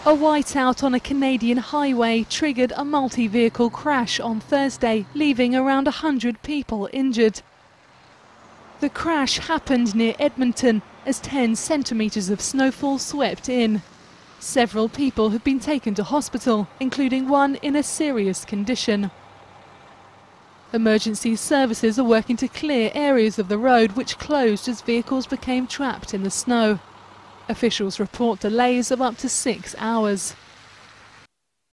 A whiteout on a Canadian highway triggered a multi-vehicle crash on Thursday, leaving around 100 people injured. The crash happened near Edmonton as 10 centimetres of snowfall swept in. Several people have been taken to hospital, including one in a serious condition. Emergency services are working to clear areas of the road which closed as vehicles became trapped in the snow. Officials report delays of up to 6 hours.